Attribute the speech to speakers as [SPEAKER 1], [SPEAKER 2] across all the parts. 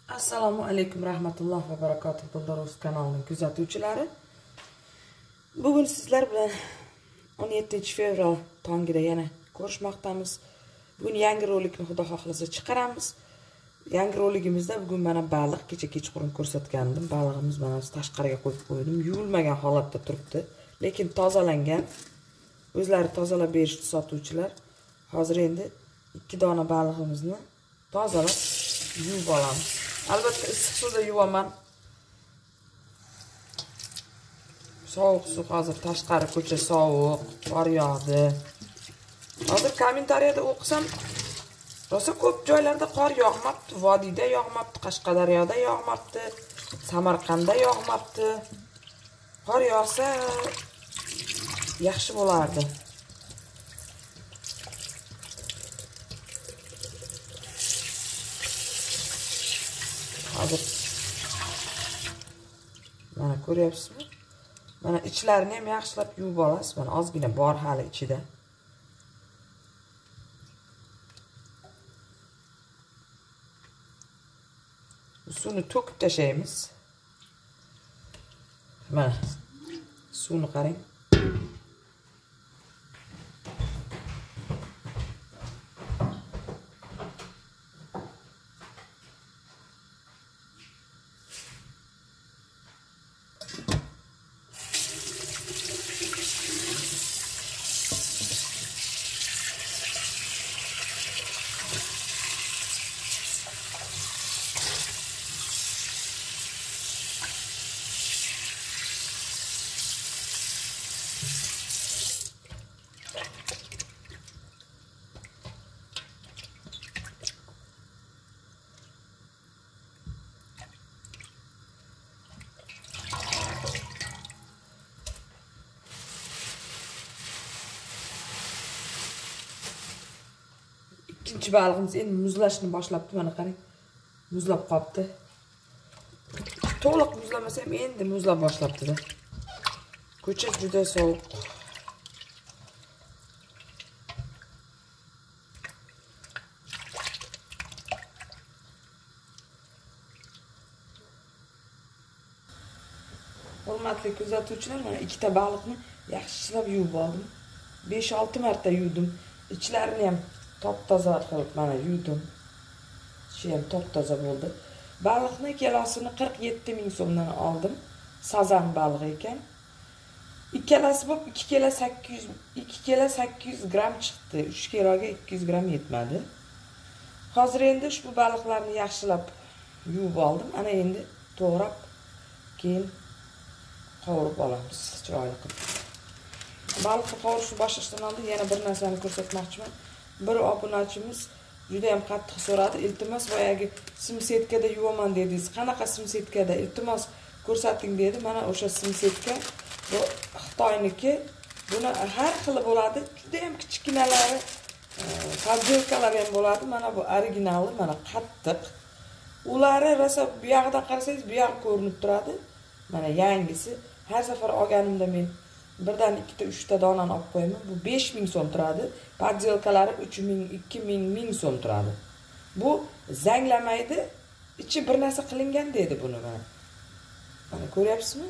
[SPEAKER 1] Assalomu alaykum rahmatulloh va barakatuh Dildoros kanalining kuzatuvchilari. Bugun sizlar bilan 17-fevral tongida yana ko'rishmoqdamiz. Bugun yangi rolikni xudo xohlasa chiqaramiz. Yangi roligimizda bugun mana baliq kecha kechqurun ko'rsatgandim. Balig'imiz mana tashqariga qo'yib qo'ydim. Yuvilmagan holatda turibdi, lekin tozalangan. O'zlari tozalab berishdi sotuvchilar. Hozir endi 2 dona balig'imizni tozalab yuvib olamiz. Albatta issiq suvda yuvaman. Sovuq suv hozir tashqari ko'cha sovuq, qor yog'di. Hozir kommentariyada o'qisam, rosa ko'p joylarda qor yog'mabdi, vodiyda yog'mabdi, Qashqadaryoda yog'mabdi, Samarqandda yog'mabdi. Qor yog'sa yaxshi bo'lardi. Hozir mana ko'ryapsizmi? Mana ichlarini ham yaxshilab yuvib olasiz. Mana ozgina bor hali ichida. Suvni to'kib tashlaymiz. Mana suvni qarang. İkinci balığımız endi muzlashni boshlabdi. Mana qarang. Muzlab qolibdi. To'liq muzlamasa ham endi muzlab boshlabdi-da. Ko'cha juda sovuq. Hurmatli kuzatuvchilar, mana ikkita baliqni yaxshilab yuvib oldim. 5-6 marta yuvdim. İchlarini ham top-toza qilib mana yuvdim. Ichi ham top-toza bo'ldi. Baliqni kilosini 47 ming so'mdan oldim. Sazan balig'i ekan. Ikkalasi bo'lib 2 kilo 800 gram chiqdi. 3 kiloga 200 gram yetmadi. Hozir endi ushbu baliqlarni yaxshilab yuvib oldim. Ana endi to'g'rab keyin qovurib olamiz chiroyli qilib. Baliqni qovurishni boshlashdan oldin yana bir narsani ko'rsatmoqchiman. Bir obunachimiz juda ham qattiq so'radi. Iltimos boyagi simsetkada yuvaman dedingiz. Qanaqa simsetkada? Iltimos ko'rsating dedi. Mana o'sha simsetka bu Xitoyniki. Buni har xili bo'ladi. Juda ham kichkinalari, podjelkalar ham bo'ladi. Mana bu originali, mana qattiq. Ulari rosa bu yoqdan qarasangiz bu yoq ko'rinib turadi. Mana yangisi. Har safar olganimda men birdan 2-3 donani olib qo'yaman. Bu 5000 so'm turadi. Podjelkalari 3000, 2000, 1000 so'm turadi. Bu zanglamaydi. Ichi bir narsa qilingan dedi buni mana. Mana ko'ryapsizmi?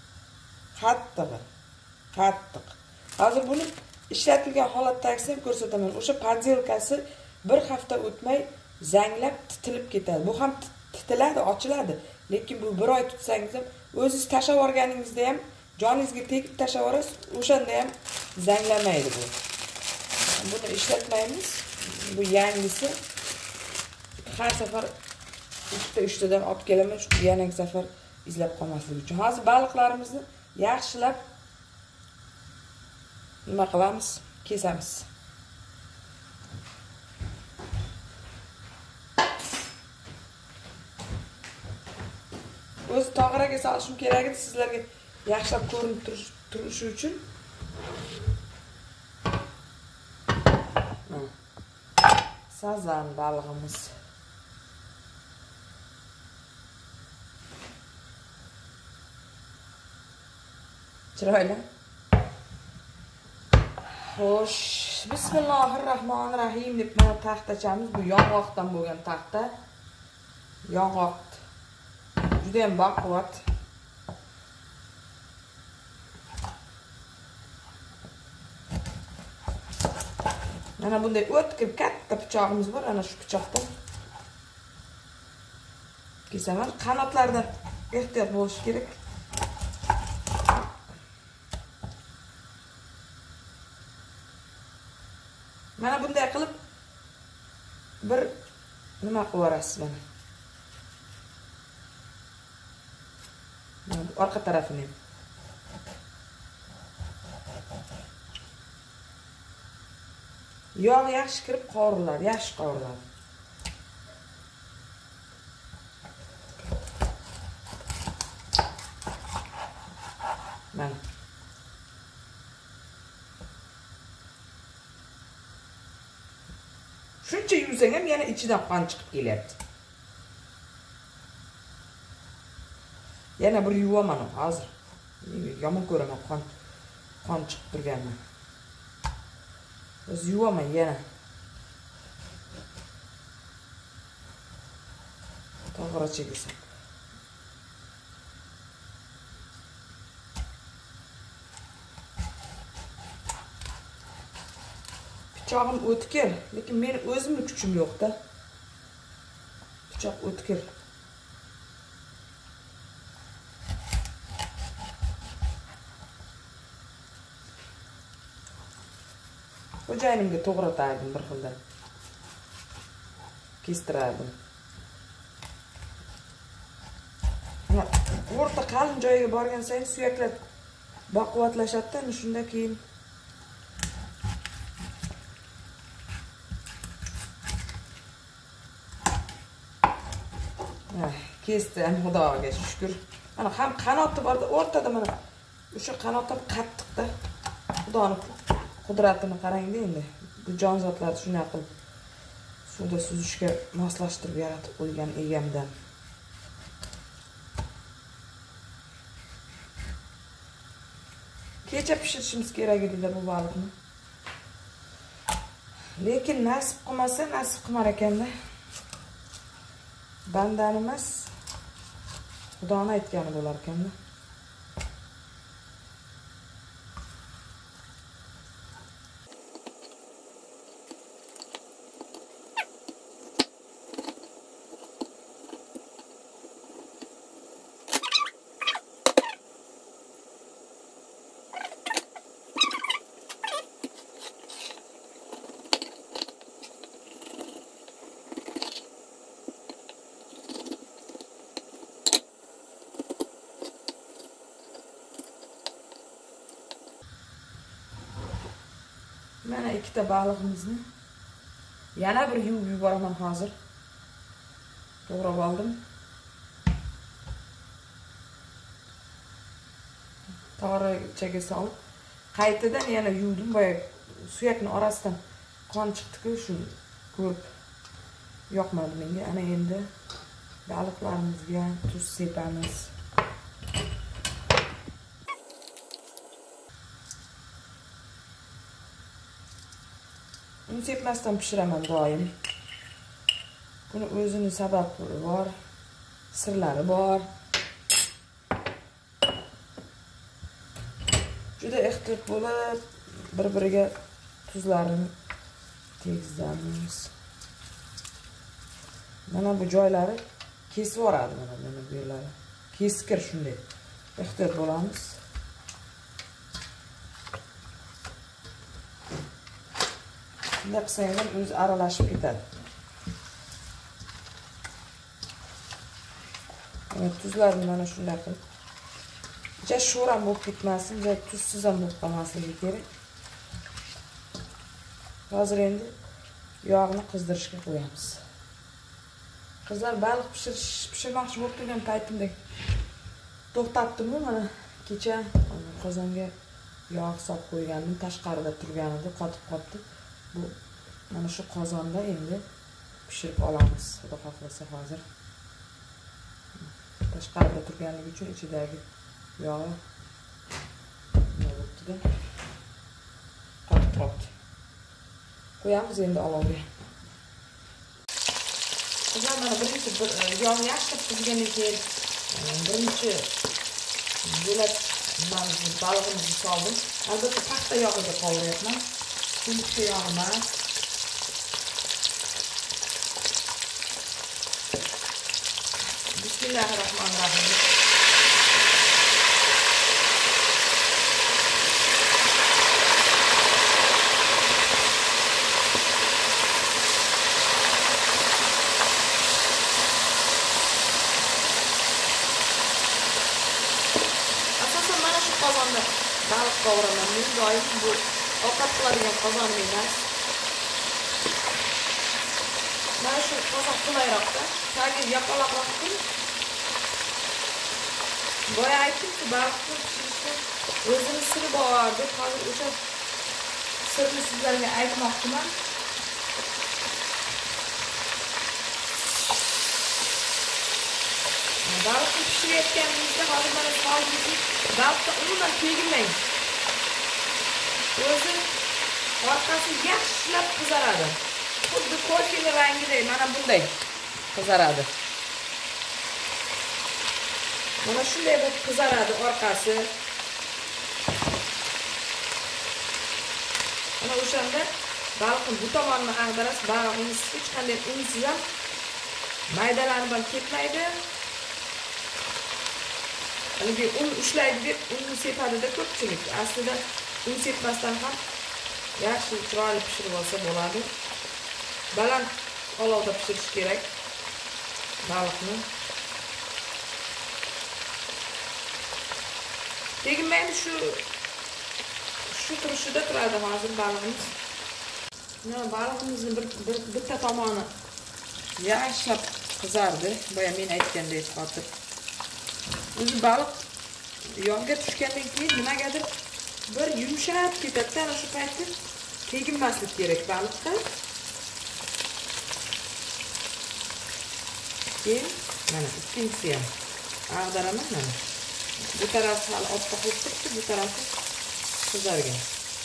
[SPEAKER 1] Qattiq. Hozir buni ishlatilgan holatdagisi ham ko'rsataman. O'sha podjelkasi bir hafta o'tmay zanglab titilib ketadi. Bu ham titiladi, ochiladi. Lekin bu bir oy tutsangiz ham o'zingiz tashlab yuborganingizda ham joningizga tegib tashlab yuborasiz, o'shanda ham zanglamaydi bu. Buni ishlatmaymiz. Bu yangisi. Har safar 2-3 dan olib kelaman, shu yana safar izlab qolmasligi uchun. Hozir baliqlarimizni yaxshilab nima qilamiz? Kesamiz. O'zi tog'iraga solishim kerak edi sizlarga yaxshilab ko'rinib turishi uchun. Sazan balig'imiz. Chiroyli. Xo'sh, bismillahirrohmanirrohim deb mana taxtachamiz. Bu yong'oqdan bo'lgan taxta. Yong'oq juda ham baquvvat. Mana bunday o'tkir katta pichog'imiz bor, ana shu pichoqda kesaman. Qanotlaridan ehtiyot bo'lish kerak. Mana bunday qilib bir nima qilib yuborasiz mana. Orqa tarafini ham. Yog' yaxshi kirib qovuriladi, yaxshi qovuriladi. Mana. Shuncha yuvsang ham yana ichidan qon chiqib kelyapti. Yana bir yuvaman hozir. Yomon ko'raman qon chiqib turganini. O'z yuvaman yana. To'g'ri chekisam. Pichog'im o'tkir, lekin meni o'zimning kuchim yo'q-da. Pichoq o'tkir. Xo'jayinimga to'g'ratardim bir xilda. Kestirardim. O'rta qalin joyiga borgan sayin suyaklar baquvvatlashadi-da, shunda keyin kesdi, Xudoga shukr. Mana ham qanoti bor, o'rtada mana o'sha qanotim qattiq-da. Xudoning qudratini qarang-da endi. Bu jonzotlarni shunday qilib suvda suzishga moslashtirib yaratib qo'ygan egamdan. Kecha pishirishimiz kerak edi bu baliqni. Lekin nasib qilmasa, nasib qilmar ekanda. Bandan emas, Xudoning aytgani bo'lar ekanda. Mana ikkita baliqimizni yana bir yuvib yuboraman hozir. To'g'rab oldim. Tog'rachaga solib, qaytadan yana yuvdim. Boya suyakning orasidan qon chiqdi-ku, shu ko'p yoqmadi menga. Ana endi baliqlarimizga tuz sepamiz. Uni sepmasdan pishiraman doim. Buni o'zining sababi bor, sirlari bor. Juda ehtiyot bo'lib, bir-biriga tuzlarini tegizamiz. Mana bu joylari kesib yuboradi, mana bu yerlari. Keskir shunday. Ehtiyot bo'lamiz. Bunday qilsangiz ham o'zi aralashib ketadi. Tuzlarni mana shunday qilib. Ja sho'ram bo'lib ketmasin, ja tuzsiz ham bo'lib qolmasligi kerak. Hozir endi yog'ni qizdirishga qo'yamiz. Qizlar, baliq pishirmoqchi bo'lib turgan paytimda to'xtatdim, mana kecha qozonga yog' solib qo'ygandim, tashqarida turgan edi, qotib qoldi. Bu mana shu qozonda endi pishirib olamiz. Xudo xohlasa hozir. Tashqarida turganligi uchun ichidagi yog'i bo'libdi-da. Qotib qoldi. Qo'yamiz endi olovga. Qizlar, mana birinchi yog' yaxshi pishgandan keyin birinchi bo'lak balig'imizni soldim. Albatta paxta yog'ida qovuryapman. Sumka yog' emas. Bismillahirrahmanirrahim. Qozonda baliq qovuraman. Men doim bu ovqat qiladigan qozonim emas. Mana shu qozon qulayroqda. Tagi yapaloqroq qilib. Boya aytdim-ku, baliqni pishirishda o'zini siri bor deb, hozir o'sha sirni sizlarga aytmoqchiman. Baliqni pishirayotganimizda hozir mana solimizni baliqda umuman tegmang. O'zi orqasi yaxshilab qizaradi. Xuddi kofening rangidek mana bunday qizaradi. Mana shunday bo'lib qizaradi orqasi. Mana o'shanda baliqni bu tomonini ag'darasiz, baliqimiz hech qanday unsiz ham maydalanib ham ketmaydi. Haligi un ushlaydi deb unni sepadi-da ko'pchilik. Aslida un sepmasdan ham yaxshi chiroyli pishirib olsa bo'ladi. Baland olovda pishirish kerak baliqni. Tegmaydi, shu turishida turadi hozir balig'imiz. Mana balig'imizning bitta tomoni yaxshilab qizardi. Boya men aytgandek hozir. O'zi baliq yog'ga tushgandan keyin nimagadir bir yumshab ketadi. Ana shu paytda teginmaslik kerak baliqqa. Keyin mana ikkinchisi ham ag'daraman mana. Bu tarafi hali oppoqlik turibdi, bu tarafi qizargan.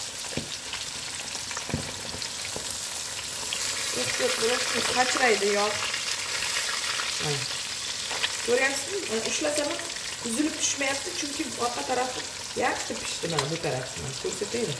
[SPEAKER 1] O'tib qachraydi yog'. Mana. Ko'ryapsizmi? Ushlasam uzilib tushmayapti, chunki orqa tarafi yaxshi pishdi. Mana bu tarafini ko'rsataymi?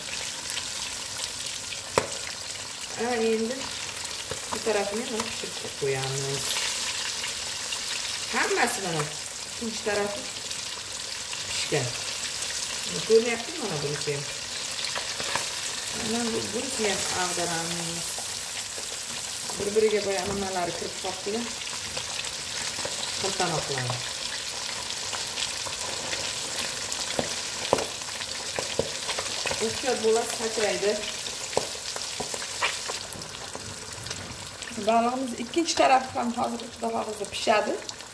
[SPEAKER 1] Endi bu tarafini ham pishirib qo'yamiz. Hammasi mana ikkinchi tarafi pishgan. Ko'ryapsizmi? Mana bunisi ham. Mana bunisi ham ag'daramiz. Bir-biriga boya nimalari kirib qoldi. Qiltanoqlar. Ehtiyot bo'lasiz, sachraydi. Balig'imiz ikkinchi tarafi ham hozir xudo xohlasa pishadi.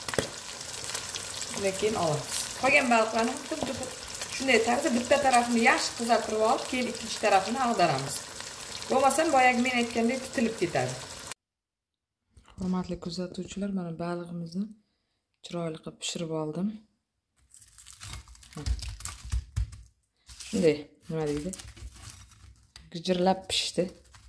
[SPEAKER 1] Lekin olamiz. Qolgan baliqlarni xuddi shunday tarzda bitta tarafini yaxshi qizartirib olib, keyin ikkinchi tarafini ag'daramiz. Bo'lmasam boyagi men aytgandek titilib ketadi. Hurmatli kuzatuvchilar, mana balig'imizni chiroyli qilib pishirib oldim. Shunday, nima deydi? Gijirlab pishdi.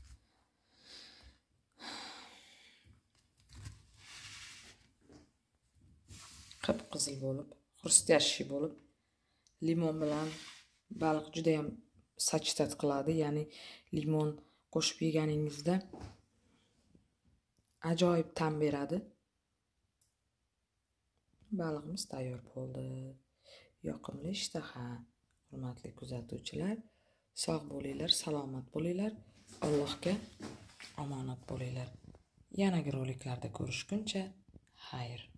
[SPEAKER 1] Qip-qizil bo'lib, xrustyashi bo'lib, limon bilan baliq juda ham sachtat qiladi, ya'ni limon qo'shib yeganingizda ajoyib ta'm beradi. Balig'imiz tayyor bo'ldi. Yoqimli ishtaha. Hurmatli kuzatuvchilar, sog' bo'linglar, salomat bo'linglar, Allohga omonat bo'linglar. Yanagi roliklarda ko'rishguncha, xayr.